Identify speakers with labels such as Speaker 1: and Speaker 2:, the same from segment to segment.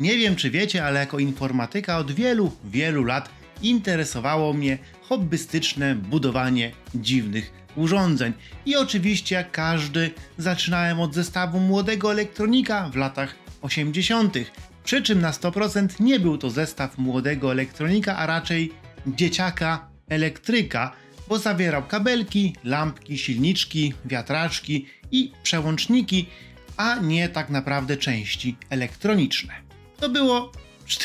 Speaker 1: Nie wiem, czy wiecie, ale jako informatyka od wielu lat interesowało mnie hobbystyczne budowanie dziwnych urządzeń. I oczywiście, jak każdy, zaczynałem od zestawu młodego elektronika w latach 80. Przy czym na 100% nie był to zestaw młodego elektronika, a raczej dzieciaka elektryka, bo zawierał kabelki, lampki, silniczki, wiatraczki i przełączniki, a nie tak naprawdę części elektroniczne. To było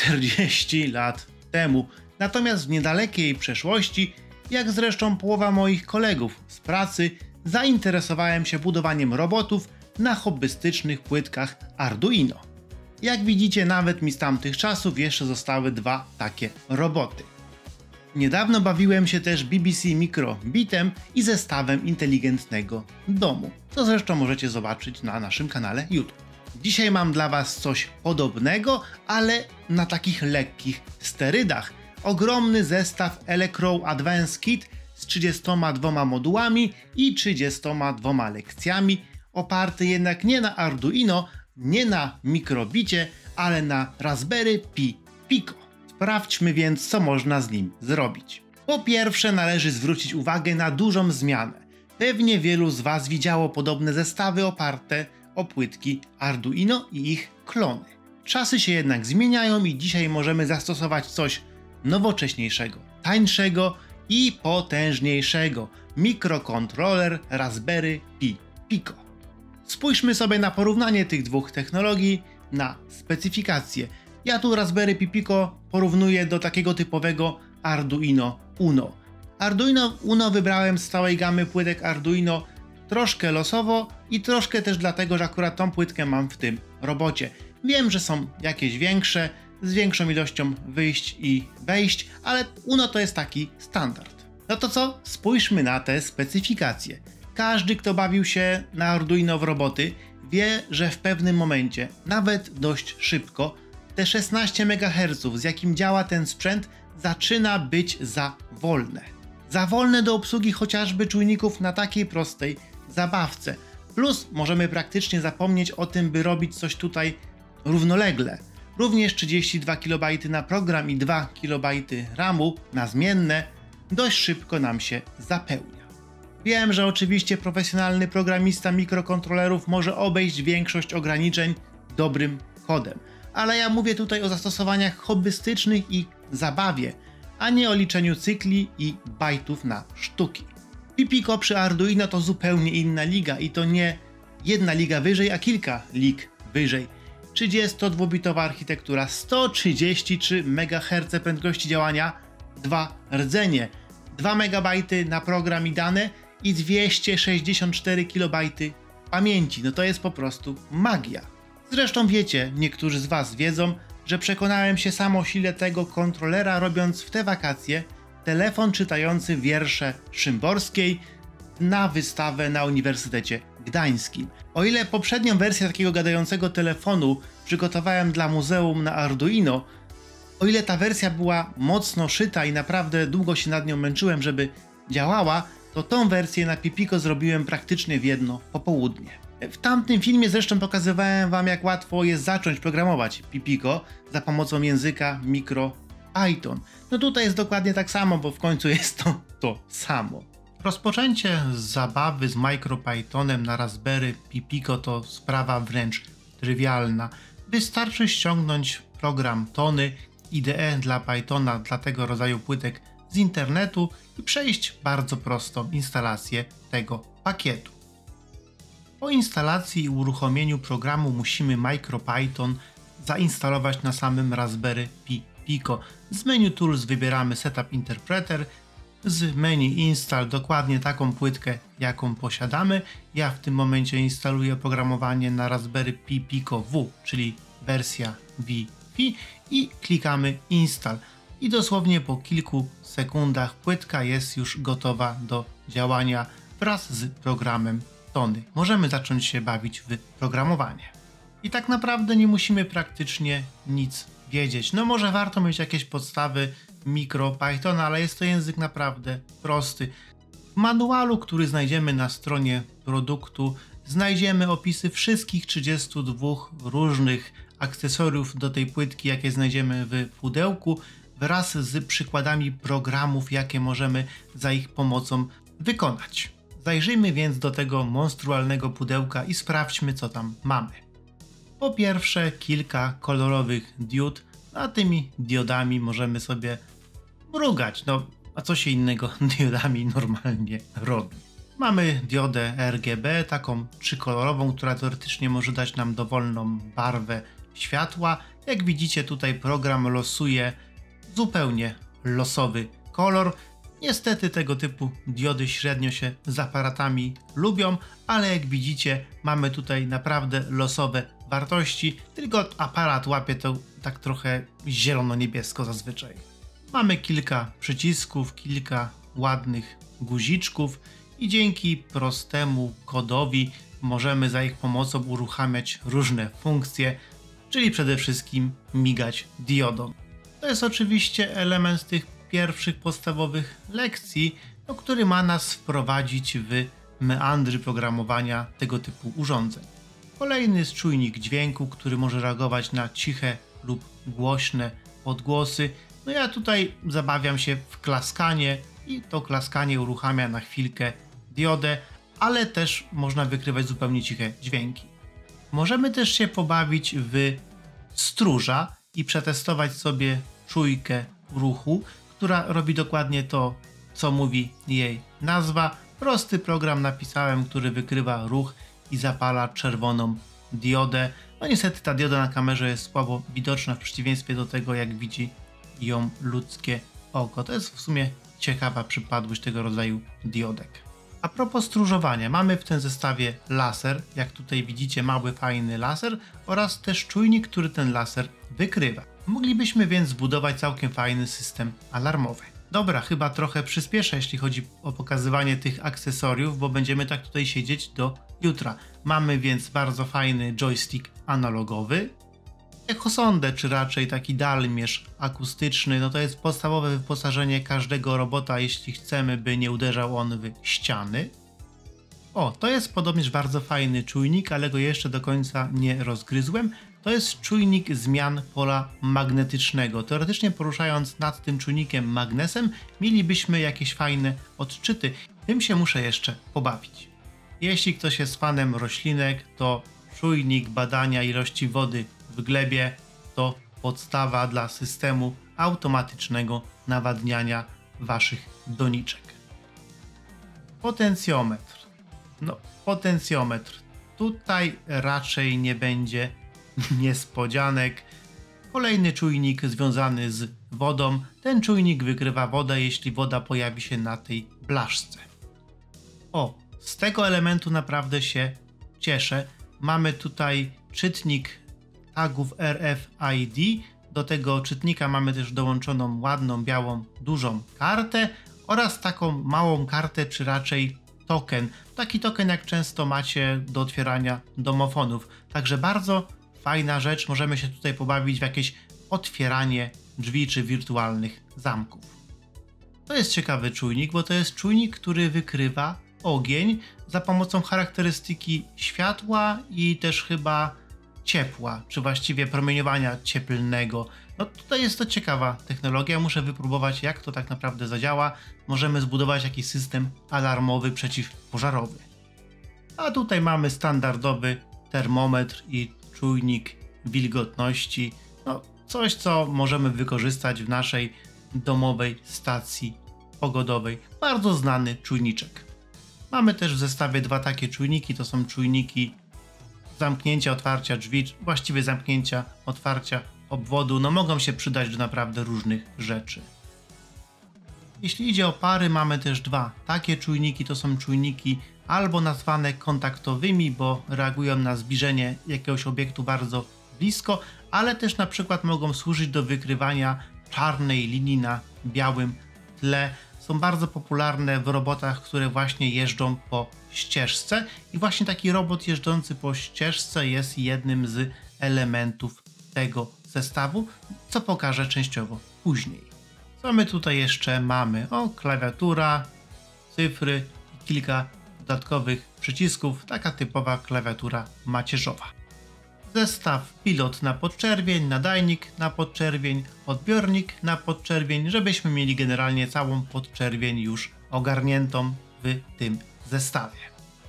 Speaker 1: 40 lat temu, natomiast w niedalekiej przeszłości, jak zresztą połowa moich kolegów z pracy, zainteresowałem się budowaniem robotów na hobbystycznych płytkach Arduino. Jak widzicie, nawet mi z tamtych czasów jeszcze zostały dwa takie roboty. Niedawno bawiłem się też BBC Micro Bitem i zestawem inteligentnego domu, co zresztą możecie zobaczyć na naszym kanale YouTube. Dzisiaj mam dla Was coś podobnego, ale na takich lekkich sterydach. Ogromny zestaw Elecrow Advanced Kit z 32 modułami i 32 lekcjami, oparty jednak nie na Arduino, nie na mikrobicie, ale na Raspberry Pi Pico. Sprawdźmy więc, co można z nim zrobić. Po pierwsze, należy zwrócić uwagę na dużą zmianę. Pewnie wielu z Was widziało podobne zestawy oparte o płytki Arduino i ich klony. Czasy się jednak zmieniają i dzisiaj możemy zastosować coś nowocześniejszego, tańszego i potężniejszego. Mikrokontroler Raspberry Pi Pico. Spójrzmy sobie na porównanie tych dwóch technologii, na specyfikacje. Ja tu Raspberry Pi Pico porównuję do takiego typowego Arduino Uno. Arduino Uno wybrałem z całej gamy płytek Arduino troszkę losowo i troszkę też dlatego, że akurat tą płytkę mam w tym robocie. Wiem, że są jakieś większe, z większą ilością wyjść i wejść, ale Uno to jest taki standard. No to co? Spójrzmy na te specyfikacje. Każdy, kto bawił się na Arduino w roboty, wie, że w pewnym momencie, nawet dość szybko, te 16 MHz, z jakim działa ten sprzęt, zaczyna być za wolne. Za wolne do obsługi chociażby czujników na takiej prostej zabawce. Plus możemy praktycznie zapomnieć o tym, by robić coś tutaj równolegle. Również 32 KB na program i 2 KB RAMu na zmienne dość szybko nam się zapełnia. Wiem, że oczywiście profesjonalny programista mikrokontrolerów może obejść większość ograniczeń dobrym kodem, ale ja mówię tutaj o zastosowaniach hobbystycznych i zabawie, a nie o liczeniu cykli i bajtów na sztuki. Pi Pico przy Arduino to zupełnie inna liga i to nie jedna liga wyżej, a kilka lig wyżej. 32-bitowa architektura, 133 MHz prędkości działania, 2 rdzenie, 2 MB na program i dane i 264 KB pamięci. No to jest po prostu magia. Zresztą wiecie, niektórzy z Was wiedzą, że przekonałem się sam o sile tego kontrolera, robiąc w te wakacje telefon czytający wiersze Szymborskiej na wystawę na Uniwersytecie Gdańskim. O ile poprzednią wersję takiego gadającego telefonu przygotowałem dla muzeum na Arduino, o ile ta wersja była mocno szyta i naprawdę długo się nad nią męczyłem, żeby działała, to tą wersję na Pi Pico zrobiłem praktycznie w jedno popołudnie. W tamtym filmie zresztą pokazywałem Wam, jak łatwo jest zacząć programować Pi Pico za pomocą języka MicroPython. No tutaj jest dokładnie tak samo, bo w końcu jest to samo. Rozpoczęcie zabawy z MicroPythonem na Raspberry Pi Pico to sprawa wręcz trywialna. Wystarczy ściągnąć program Tony, IDE dla Pythona dla tego rodzaju płytek z internetu i przejść bardzo prostą instalację tego pakietu. Po instalacji i uruchomieniu programu musimy MicroPython zainstalować na samym Raspberry Pi Pico. Z menu Tools wybieramy Setup Interpreter, z menu Install dokładnie taką płytkę, jaką posiadamy. Ja w tym momencie instaluję oprogramowanie na Raspberry Pi Pico W, czyli wersja Wi-Fi i klikamy Install. I dosłownie po kilku sekundach płytka jest już gotowa do działania wraz z programem Tony. Możemy zacząć się bawić w programowanie. I tak naprawdę nie musimy praktycznie nic wiedzieć. No może warto mieć jakieś podstawy MicroPythona, ale jest to język naprawdę prosty. W manualu, który znajdziemy na stronie produktu, znajdziemy opisy wszystkich 32 różnych akcesoriów do tej płytki, jakie znajdziemy w pudełku, wraz z przykładami programów, jakie możemy za ich pomocą wykonać. Zajrzyjmy więc do tego monstrualnego pudełka i sprawdźmy, co tam mamy. Po pierwsze, kilka kolorowych diod, a tymi diodami możemy sobie mrugać. No, a co się innego diodami normalnie robi? Mamy diodę RGB, taką trzykolorową, która teoretycznie może dać nam dowolną barwę światła. Jak widzicie, tutaj program losuje zupełnie losowy kolor. Niestety tego typu diody średnio się z aparatami lubią, ale jak widzicie, mamy tutaj naprawdę losowe wartości, tylko aparat łapie to tak trochę zielono-niebiesko zazwyczaj. Mamy kilka przycisków, kilka ładnych guziczków i dzięki prostemu kodowi możemy za ich pomocą uruchamiać różne funkcje, czyli przede wszystkim migać diodą. To jest oczywiście element tych pierwszych podstawowych lekcji, który ma nas wprowadzić w meandry programowania tego typu urządzeń. Kolejny jest czujnik dźwięku, który może reagować na ciche lub głośne odgłosy. No ja tutaj zabawiam się w klaskanie i to klaskanie uruchamia na chwilkę diodę, ale też można wykrywać zupełnie ciche dźwięki. Możemy też się pobawić w stróża i przetestować sobie czujkę ruchu, która robi dokładnie to, co mówi jej nazwa. Prosty program napisałem, który wykrywa ruch i zapala czerwoną diodę. No niestety ta dioda na kamerze jest słabo widoczna w przeciwieństwie do tego, jak widzi ją ludzkie oko. To jest w sumie ciekawa przypadłość tego rodzaju diodek. A propos stróżowania, mamy w tym zestawie laser, jak tutaj widzicie, mały fajny laser oraz też czujnik, który ten laser wykrywa. Moglibyśmy więc zbudować całkiem fajny system alarmowy. Dobra, chyba trochę przyspieszę, jeśli chodzi o pokazywanie tych akcesoriów, bo będziemy tak tutaj siedzieć do jutra. Mamy więc bardzo fajny joystick analogowy, echosondę, czy raczej taki dalmierz akustyczny. No to jest podstawowe wyposażenie każdego robota, jeśli chcemy, by nie uderzał on w ściany. O, to jest podobnież bardzo fajny czujnik, ale go jeszcze do końca nie rozgryzłem. To jest czujnik zmian pola magnetycznego. Teoretycznie poruszając nad tym czujnikiem magnesem, mielibyśmy jakieś fajne odczyty. Tym się muszę jeszcze pobawić. Jeśli ktoś jest fanem roślinek, to czujnik badania ilości wody w glebie to podstawa dla systemu automatycznego nawadniania waszych doniczek. Potencjometr. No, potencjometr. Tutaj raczej nie będzie niespodzianek. Kolejny czujnik związany z wodą. Ten czujnik wykrywa wodę, jeśli woda pojawi się na tej blaszce. O, z tego elementu naprawdę się cieszę. Mamy tutaj czytnik tagów RFID. Do tego czytnika mamy też dołączoną ładną, białą, dużą kartę oraz taką małą kartę, czy raczej token. Taki token, jak często macie do otwierania domofonów. Także bardzo fajna rzecz. Możemy się tutaj pobawić w jakieś otwieranie drzwi czy wirtualnych zamków. To jest ciekawy czujnik, bo to jest czujnik, który wykrywa ogień za pomocą charakterystyki światła i też chyba ciepła, czy właściwie promieniowania cieplnego. No tutaj jest to ciekawa technologia, muszę wypróbować, jak to tak naprawdę zadziała. Możemy zbudować jakiś system alarmowy przeciwpożarowy. A tutaj mamy standardowy termometr i czujnik wilgotności. No coś, co możemy wykorzystać w naszej domowej stacji pogodowej. Bardzo znany czujniczek. Mamy też w zestawie dwa takie czujniki, to są czujniki zamknięcia, otwarcia drzwi, właściwie zamknięcia, otwarcia obwodu. No mogą się przydać do naprawdę różnych rzeczy. Jeśli idzie o pary, mamy też dwa takie czujniki, to są czujniki albo nazwane kontaktowymi, bo reagują na zbliżenie jakiegoś obiektu bardzo blisko, ale też na przykład mogą służyć do wykrywania czarnej linii na białym tle. Są bardzo popularne w robotach, które właśnie jeżdżą po ścieżce i właśnie taki robot jeżdżący po ścieżce jest jednym z elementów tego zestawu, co pokażę częściowo później. Co my tutaj jeszcze mamy? O, klawiatura, cyfry i kilka dodatkowych przycisków, taka typowa klawiatura macierzowa. zestaw pilot na podczerwień, nadajnik na podczerwień, odbiornik na podczerwień, żebyśmy mieli generalnie całą podczerwień już ogarniętą w tym zestawie.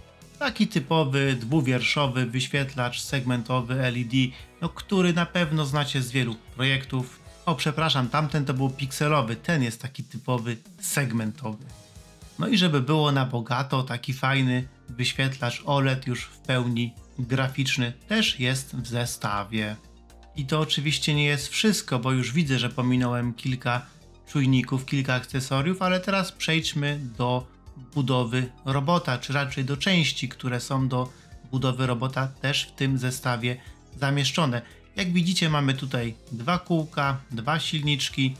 Speaker 1: Taki typowy dwuwierszowy wyświetlacz segmentowy LED, który na pewno znacie z wielu projektów. O, przepraszam, tamten to był pikselowy, ten jest taki typowy segmentowy. No i żeby było na bogato, taki fajny wyświetlacz OLED już w pełni graficzny też jest w zestawie. I to oczywiście nie jest wszystko, bo już widzę, że pominąłem kilka czujników, kilka akcesoriów, ale teraz przejdźmy do budowy robota, czy raczej do części, które są do budowy robota też w tym zestawie zamieszczone. Jak widzicie, mamy tutaj dwa kółka, dwa silniczki,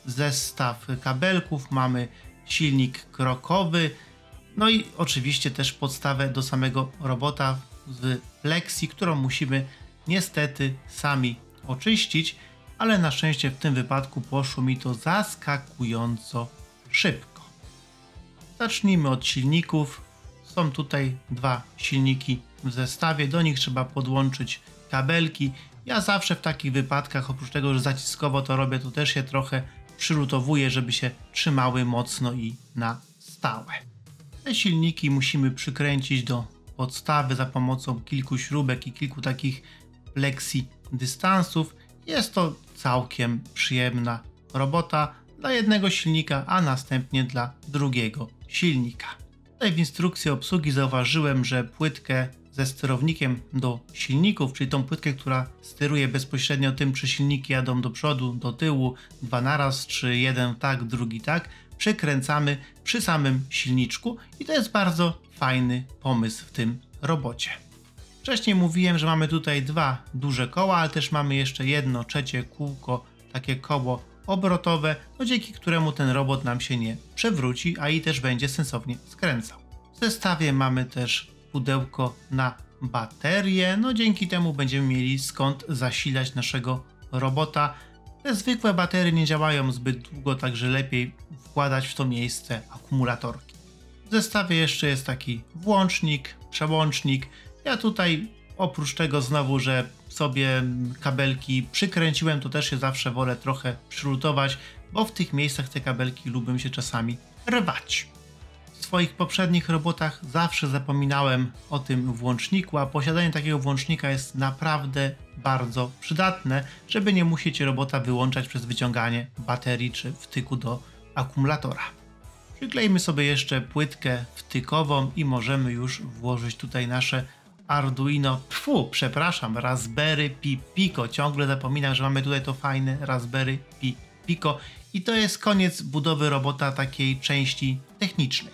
Speaker 1: zestaw kabelków, mamy silnik krokowy, no i oczywiście też podstawę do samego robota z plexi, którą musimy niestety sami oczyścić, ale na szczęście w tym wypadku poszło mi to zaskakująco szybko. Zacznijmy od silników. Są tutaj dwa silniki w zestawie, do nich trzeba podłączyć kabelki. Ja zawsze w takich wypadkach, oprócz tego, że zaciskowo to robię, to też je trochę przylutowuję, żeby się trzymały mocno i na stałe. Te silniki musimy przykręcić do podstawy za pomocą kilku śrubek i kilku takich plexi dystansów. Jest to całkiem przyjemna robota dla jednego silnika, a następnie dla drugiego silnika. Tutaj w instrukcji obsługi zauważyłem, że płytkę ze sterownikiem do silników, czyli tą płytkę, która steruje bezpośrednio tym, czy silniki jadą do przodu, do tyłu, dwa naraz, czy jeden tak, drugi tak, przekręcamy przy samym silniczku i to jest bardzo fajny pomysł w tym robocie. Wcześniej mówiłem, że mamy tutaj dwa duże koła, ale też mamy jeszcze jedno trzecie kółko, takie koło obrotowe, dzięki któremu ten robot nam się nie przewróci, a i też będzie sensownie skręcał. W zestawie mamy też pudełko na baterię, dzięki temu będziemy mieli skąd zasilać naszego robota. Te zwykłe baterie nie działają zbyt długo, także lepiej wkładać w to miejsce akumulatorki. W zestawie jeszcze jest taki włącznik, przełącznik. Ja tutaj oprócz tego znowu, że sobie kabelki przykręciłem, to też się zawsze wolę trochę przylutować, bo w tych miejscach te kabelki lubią się czasami rwać. W swoich poprzednich robotach zawsze zapominałem o tym włączniku, a posiadanie takiego włącznika jest naprawdę bardzo przydatne, żeby nie musieć robota wyłączać przez wyciąganie baterii czy wtyku do akumulatora. Przyklejmy sobie jeszcze płytkę wtykową i możemy już włożyć tutaj nasze Arduino, Raspberry Pi Pico. Ciągle zapominam, że mamy tutaj to fajne Raspberry Pi Pico i to jest koniec budowy robota takiej części technicznej.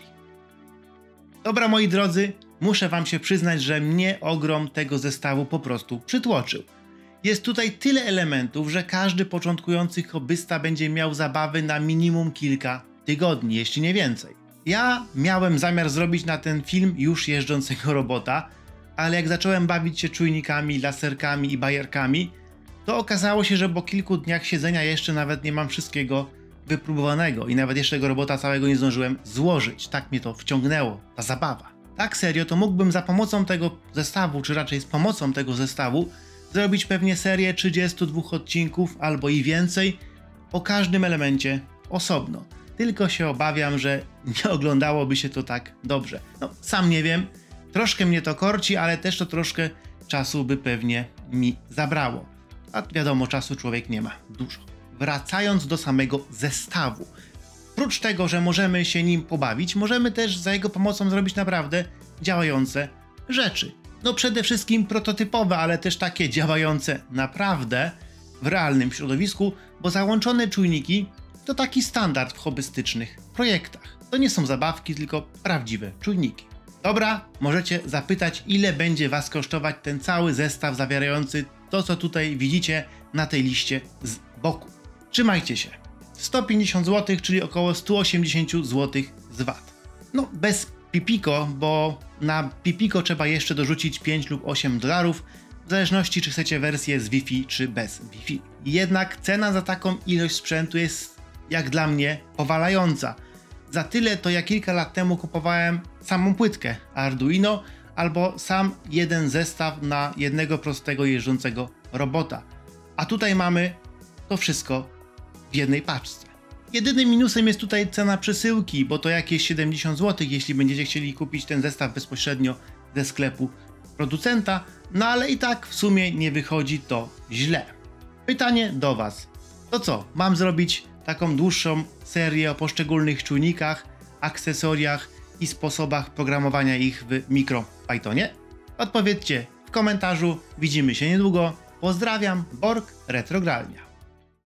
Speaker 1: Dobra, moi drodzy, muszę wam się przyznać, że mnie ogrom tego zestawu po prostu przytłoczył. Jest tutaj tyle elementów, że każdy początkujący hobbysta będzie miał zabawy na minimum kilka tygodni, jeśli nie więcej. Ja miałem zamiar zrobić na ten film już jeżdżącego robota, ale jak zacząłem bawić się czujnikami, laserkami i bajerkami, to okazało się, że po kilku dniach siedzenia jeszcze nawet nie mam wszystkiego wypróbowanego i nawet jeszcze tego robota całego nie zdążyłem złożyć. Tak mnie to wciągnęło, ta zabawa. Tak serio, to mógłbym za pomocą tego zestawu, czy raczej z pomocą tego zestawu, zrobić pewnie serię 32 odcinków albo i więcej o każdym elemencie osobno. Tylko się obawiam, że nie oglądałoby się to tak dobrze. Sam nie wiem, troszkę mnie to korci, ale też to troszkę czasu by pewnie mi zabrało. A wiadomo, czasu człowiek nie ma dużo. Wracając do samego zestawu. Oprócz tego, że możemy się nim pobawić, możemy też za jego pomocą zrobić naprawdę działające rzeczy. Przede wszystkim prototypowe, ale też takie działające naprawdę w realnym środowisku, bo załączone czujniki to taki standard w hobbystycznych projektach. To nie są zabawki, tylko prawdziwe czujniki. Dobra, możecie zapytać, ile będzie was kosztować ten cały zestaw zawierający to, co tutaj widzicie na tej liście z boku. Trzymajcie się. 150 zł, czyli około 180 zł z VAT. Bez Pipico, bo na Pipico trzeba jeszcze dorzucić 5 lub 8 dolarów, w zależności czy chcecie wersję z Wi-Fi czy bez Wi-Fi. Jednak cena za taką ilość sprzętu jest jak dla mnie powalająca. Za tyle to ja kilka lat temu kupowałem samą płytkę Arduino, albo sam jeden zestaw na jednego prostego jeżdżącego robota. A tutaj mamy to wszystko w jednej paczce. Jedynym minusem jest tutaj cena przesyłki, bo to jakieś 70 zł, jeśli będziecie chcieli kupić ten zestaw bezpośrednio ze sklepu producenta, no ale i tak w sumie nie wychodzi to źle. Pytanie do Was. To co, mam zrobić taką dłuższą serię o poszczególnych czujnikach, akcesoriach i sposobach programowania ich w MicroPythonie? Odpowiedzcie w komentarzu, widzimy się niedługo. Pozdrawiam, Borg Retrogralnia.